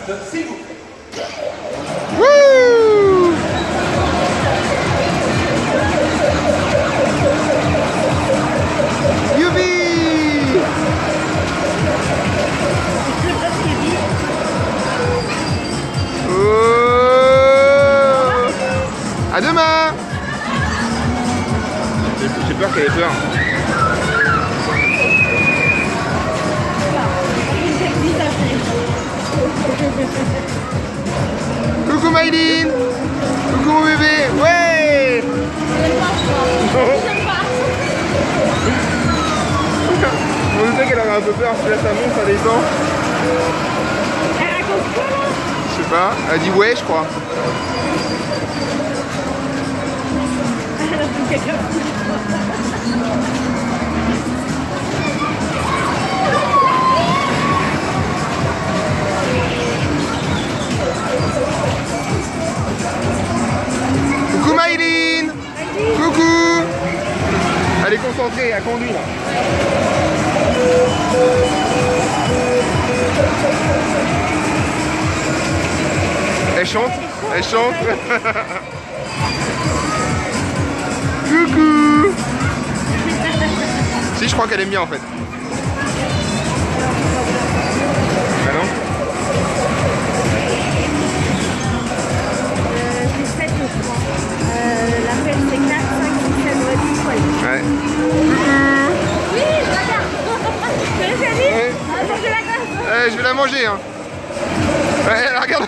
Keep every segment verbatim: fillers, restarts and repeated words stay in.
S'il vous plaît. Wouh! Youpi! Oh! À demain! J'ai peur qu'elle ait peur. Coucou Maïline! Coucou mon bébé! Ouais! On sait qu'elle avait un peu peur, parce que là ça monte, ça descend. Elle raconte quoi là? Je sais pas, elle a dit ouais je crois. Elle a pris quelqu'un. Coucou Maïline! Coucou! Elle est concentrée, elle conduit là. Elle chante, elle chante. Coucou! Si, je crois qu'elle aime bien en fait. Ah non? C'est sept je crois. Euh, la peine c'est quatre, cinq, six, sept, huit, ouais. Ouais. Oui, je regarde. Tu veux les amis? Ouais. Manger la glace. Ouais, je vais la manger hein. Ouais, elle regarde.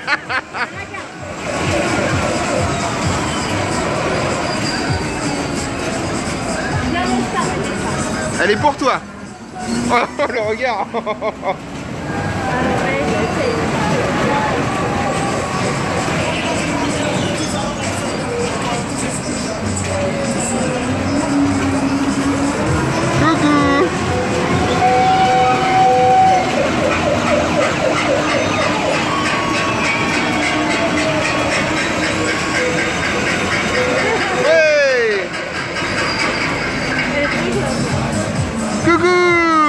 Elle est pour toi. Oh, le regard. Coucou. Hey. Coucou.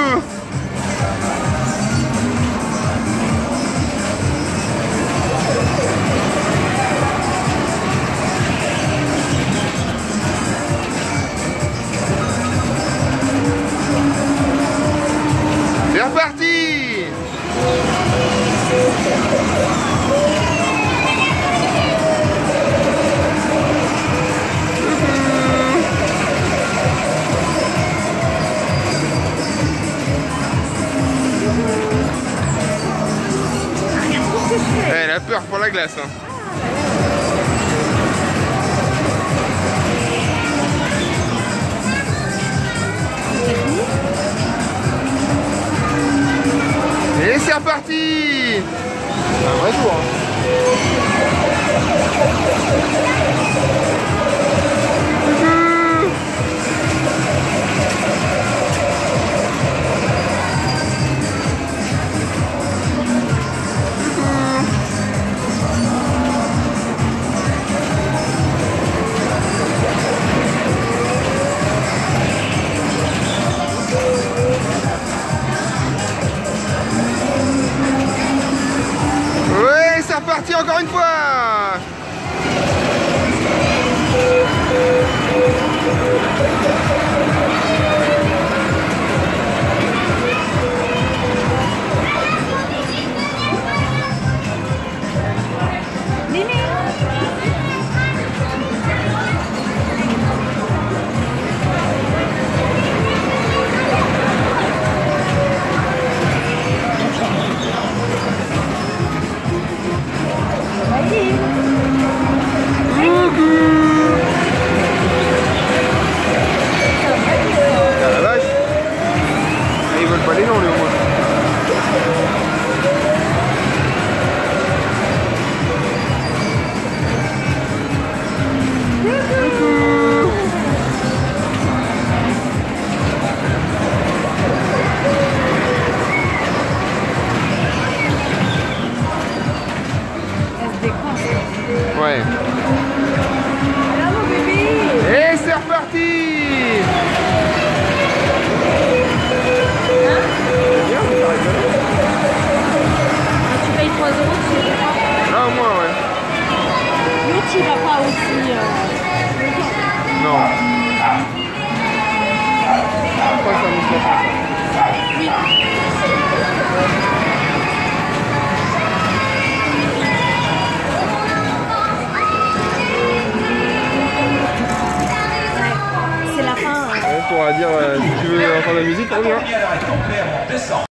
C'est reparti. Elle a peur pour la glace hein. Et c'est reparti. Un vrai tour hein. Ouais, c'est reparti encore une fois. Allez. dire euh, si tu veux entendre la musique, on y va.